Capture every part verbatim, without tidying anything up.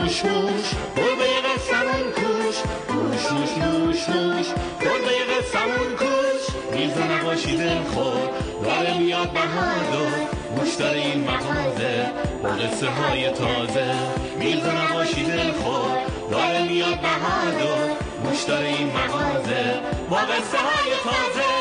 موش موش گربه قصمون کوش موش موش موش موش گربه قصمون کوش میرزا نباشی دلخور داره میاد بهادر موش داره این مغازه با قصه های تازه میرزا نباشی دلخور داره میاد بهادر موش داره این مغازه با قصه های تازه.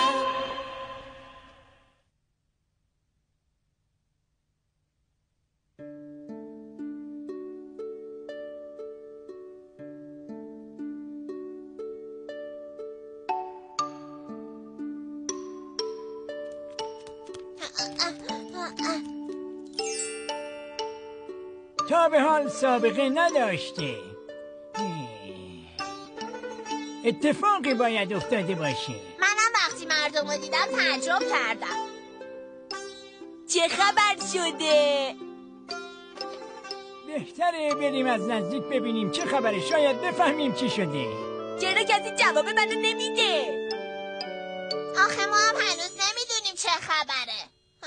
تا به حال سابقه نداشته. اتفاقی باید افتاده باشه. منم وقتی مردم رو دیدم تعجب کردم. چه خبر شده؟ بهتره بریم از نزدیک ببینیم چه خبره، شاید بفهمیم چی شده. چرا کسی جواب منو نمیده؟ آخه ما هم هنوز نمیدونیم چه خبره.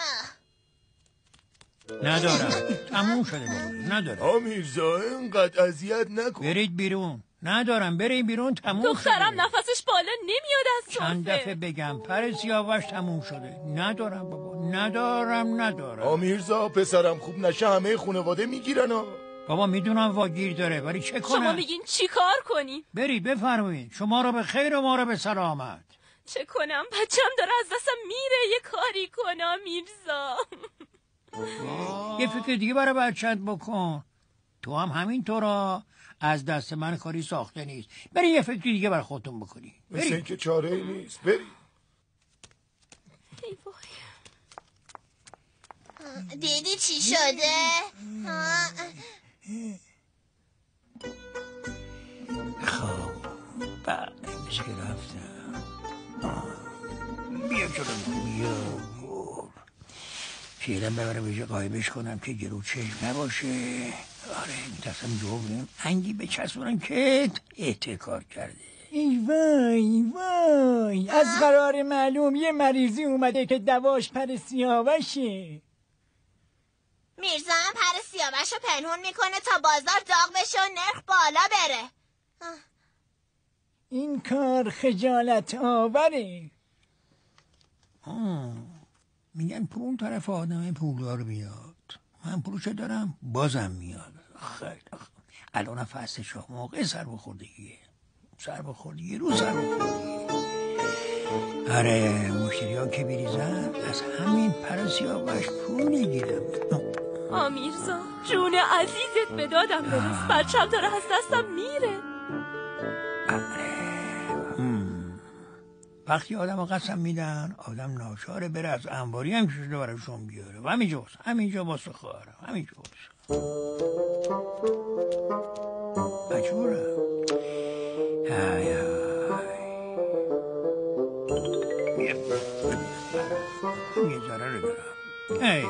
ندارم تموم شده بابا. ندارم. آمیرزا اینقدر اذیت نکن. برید بیرون. ندارم برید بیرون تموم شده. دخترم نفسش بالا نمیاد از سفره. چند دفعه بگم پر سیاوش تموم شده. ندارم بابا ندارم ندارم. آمیرزا پسرم خوب نشه همه خانواده میگیرن ها. بابا میدونم واگیر داره ولی چه کنم؟ شما میگین چی کار کنیم؟ برید بفرمایید. شما رو به خیر و ما رو به سلامت. چه کنم؟ بچم داره از دستم میره. یه کاری کنم میرزا. یه فکر دیگه برای بچت بکن. تو هم همینطورا از دست من کاری ساخته نیست. بری یه فکر دیگه برای خودتون بکنی. مثل اینکه چاره ای نیست. بری. دیدی چی شده؟ خب بعد میشه که رفتم. بیا جلو بیا فعلا ببرم بهجا قایبش کنم که گرو چشم نباشه. آره میترسم جو بیم انگی بچسبونم که احتکار کرده. ای وای وای از قرار معلوم یه مریضی اومده که دواش پر سیاوشه. میرزا هم پر سیاوش رو پنهون میکنه تا بازار داغ بشه و نرخ بالا بره. این کار خجالت آوره. آه میگن پول اون طرف آدم پولدار میاد. من پولشو دارم بازم میاد. خیلی الان فصل شاه موقع سر بخوردگیه. سر بخوردگی رو سر بخوردگی. آره مشتری ها که بریزن از همین پر سیاوش پول میگیرم. آمیرزا جون عزیزت به دادم برس. بچم داره از دستم میره. آره وقتی آدم قسم میدن آدم ناچاره بره از انباری هم شده براشون بیاره و همینجا باسه همینجا باسه خواهرم همینجا باسه مجبورم. های های یه ذره رو دارم. هی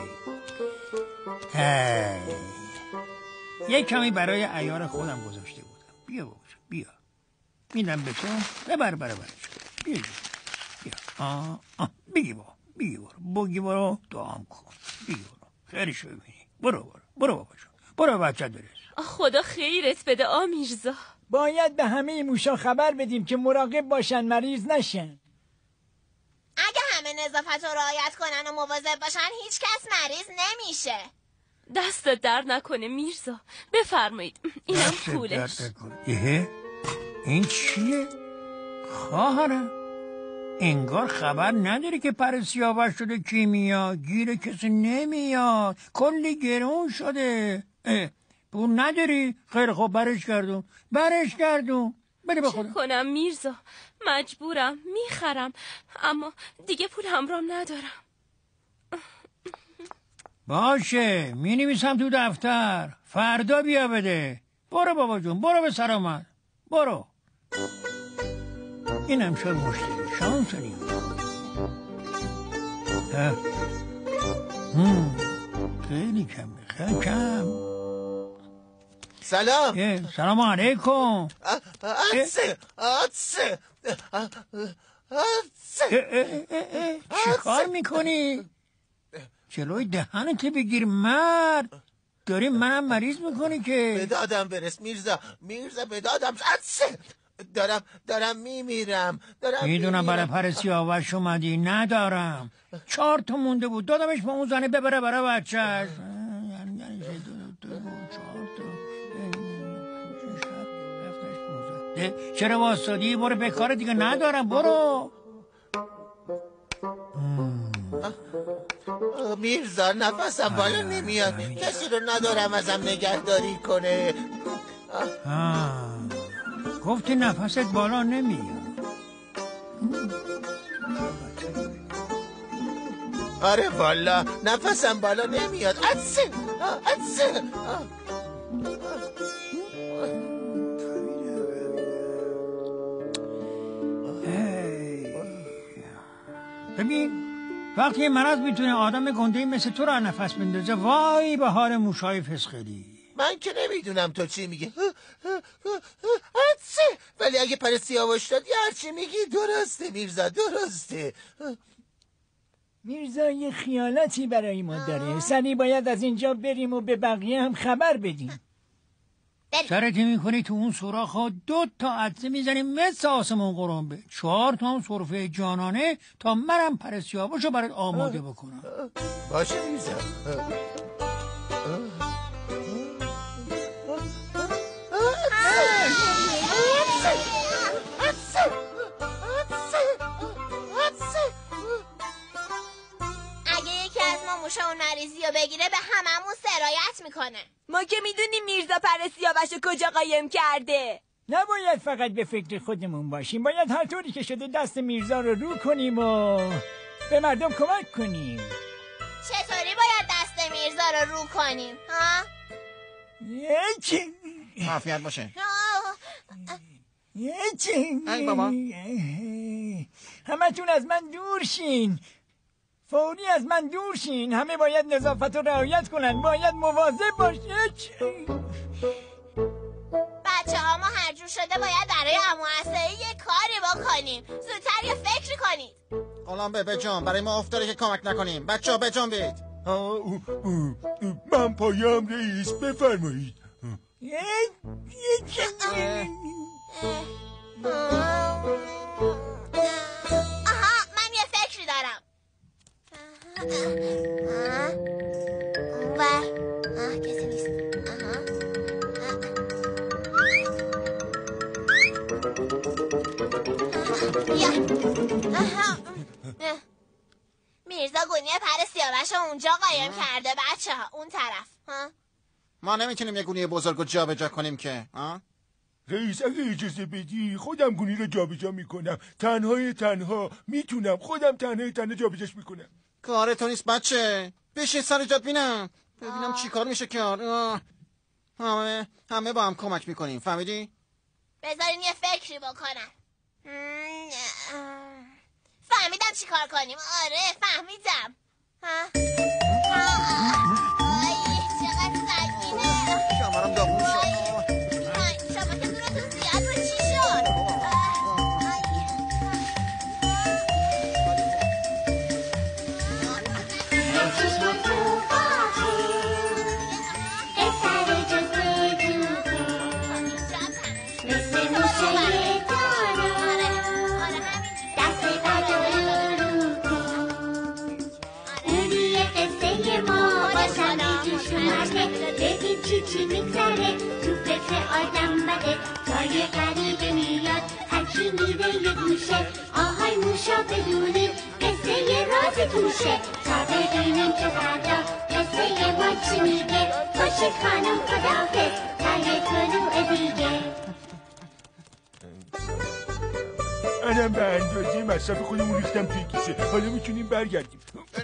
هی یک کمی برای عیار خودم گذاشته بودم. بیا بابا بیا میدم به تو ببر بر برش بیا بیا آه آه بگی با بگی برو بگی برو دعام کن بگی برو خیرشو ببینی. برو برو برو بابا جون برو بچه درست. خدا خیرت بده آمیرزا. باید به همه موشا خبر بدیم که مراقب باشن مریض نشن. اگه همه نظافت رو رعایت کنن و مواظب باشن هیچ کس مریض نمیشه. دستت درد نکنه میرزا. بفرمایید اینم پولش. ایه این چیه؟ خواهرم انگار خبر نداری که پر سیاوش شده کی میاد. گیر کسی نمیاد. کلی گرون شده. پول نداری؟ خیلی خوب برش گردون برش گردون. بری به خودم. چه کنم میرزا؟ مجبورم میخرم اما دیگه پول همرام ندارم. باشه می نویسم تو دفتر فردا بیا بده. برو بابا جون برو به سلامت برو. اینم شد مشتری شانس نیم. خیلی کمه خیلی کم. سلام. سلام علیکم. عدسه عدسه عدسه چی کار میکنی؟ جلوی دهنت بگیر مرد. داری منم مریض میکنی که. به دادم برس میرزا، میرزا به دادم رسه. دارم دارم میمیرم دارم میدونم برای پر سیاوش اومدی. ندارم، چهار تا مونده بود دادمش به اون زنه ببره برای بچهش. چرا واسطادی؟ برو به کار دیگه. ندارم، برو. میرزا نفسم بالا نمیاد، کسی رو ندارم ازم نگهداری کنه. آه. گفتی نفست بالا نمیاد. آره والا نفسم بالا نمیاد. اتسه اتسه. ببین وقتی مرض میتونه آدم گنده‌ای مثل تو رو نفس بندازه، وای به حال موشای فسخلی. من که نمیدونم تو چی میگی، اتسه. ولی اگه پر سیاوش دادی هرچی میگی درسته میرزا، درسته. میرزا یه خیالاتی برای ما داره. سری باید از اینجا بریم و به بقیه هم خبر بدیم. سرتی میکنی تو اون سوراخ ها دو تا عدسه میزنی مثل آسمون قرنبه. چهار تا هم سرفه جانانه تا منم پر سیاوشو برات آماده بکنم. باشه میرزا. موشه اون مریضی رو بگیره به هممون سرایت میکنه. ما که میدونیم میرزا پر سیاوش کجا قایم کرده. نباید فقط به فکر خودمون باشیم، باید هر طوری که شده دست میرزا رو رو کنیم و به مردم کمک کنیم. چطوری باید دست میرزا رو رو کنیم؟ ها؟ یکی عافیت باشه. یکی ای بابا، همتون از من دور شین، فوری از من دور شین. همه باید نظافت رو رعایت کنن، باید مواظب باشه. بچه ها ما هر جور شده باید برای عمو عصایی یه کاری بکنیم. زودتر یه فکری کنید. غلام به بجام برای ما افتاده که کمک نکنیم. بچه ها بجام بید. من پایم رئیس، بفرمایید. آها من یه فکری دارم. اونور آه کسی نیست. آها بیا. میرزا گونی پر سیاوش اونجا قایم کرده بچه ها، اون طرف. ها؟ ما نمیتونیم یه گونی بزرگ رو جا به جا کنیم که. ها؟ رئیس اگه اجازه بدی خودم گونی رو جابجا میکنم. تنهای تنها میتونم، خودم تنهای تنها جابجاش میکنم. کار تو نیست بچه، بشین سر جات بینم ببینم چی کار میشه کرد. همه همه با هم کمک میکنیم، فهمیدی؟ بذارین یه فکری بکنم. فهمیدم چی کار کنیم. آره فهمیدم. ها؟ آی چقدر سنگینه. شمارم داغون شد. شما که دورتون زیاد رو چی شد؟ چی میگذره تو فکر آدم بده، جای غریبه میاد هرچی میره یه گوشه. آهای موشا بدونید قصه یه راز توشه، تا ببینیم که فردا قصه ما چی میگه. باشید خانم خداحافظ تا یه طلوع دیگه. منم به اندازه مصرف خودمون ریختم توی کیسه، حالا میتونیم برگردیم.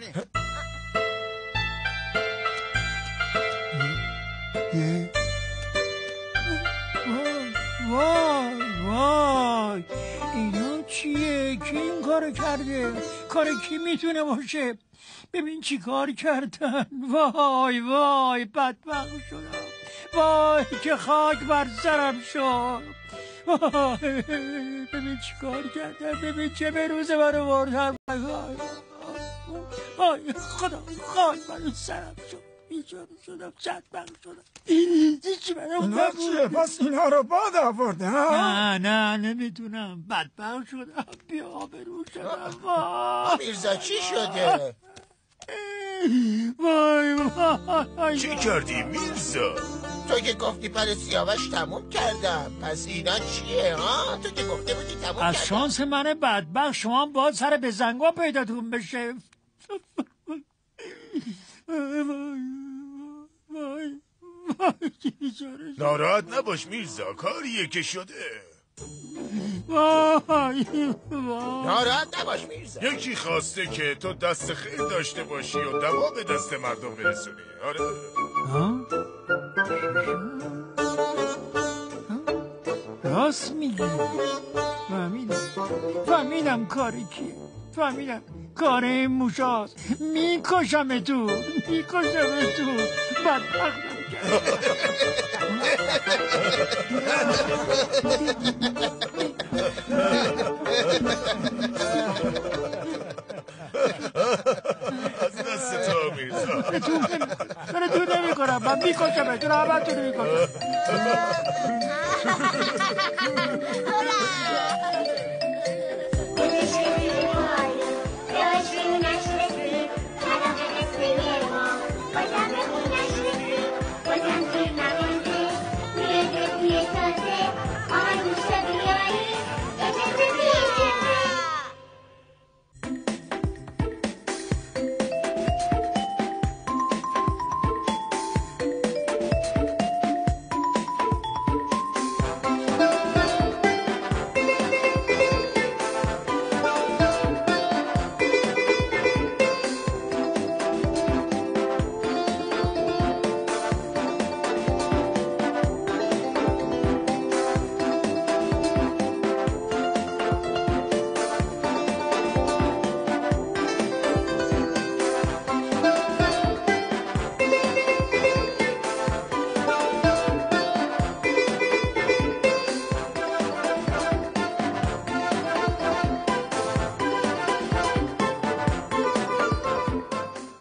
وای وای اینا چیه؟ کی این کارو کرده؟ کار کی میتونه باشه؟ ببین چی کار کردن. وای وای بدبخت شدم. وای که خاک بر سرم شد. وای ببین چی کار کردن، ببین چه به روز من بردن. وای وای خدا خاک بر سرم شد. بیچاره شدم بدبخت شدم هیچی برام اینا چیه؟ پس اینا رو باد آورده ها؟ نه نه نمیتونم بدبخت شدم بیا آبرو شدم میرزا چی شده؟ وای وای چی کردی میرزا؟ تو که گفتی پر سیاوش تموم کردم، پس اینا چیه ها؟ تو که گفته بودی تموم کردم. از شانس من بدبخت شما باید سر به زنگا پیداتون بشه. ناراحت نباش میرزا، کاریه که شده. ناراحت نباش میرزا. یکی خواسته که تو دست خیر داشته باشی و دوا به دست مردم برسونی. آره راست میگی. فهمیدم فهمیدم کاری کیه. فهمیدم کار این موشاست. میکشم تو میکشم تو بدبختم کرد. از دست تو میرزا داره تو نمی کنم من میکشم تو رو همه تو رو میکشم.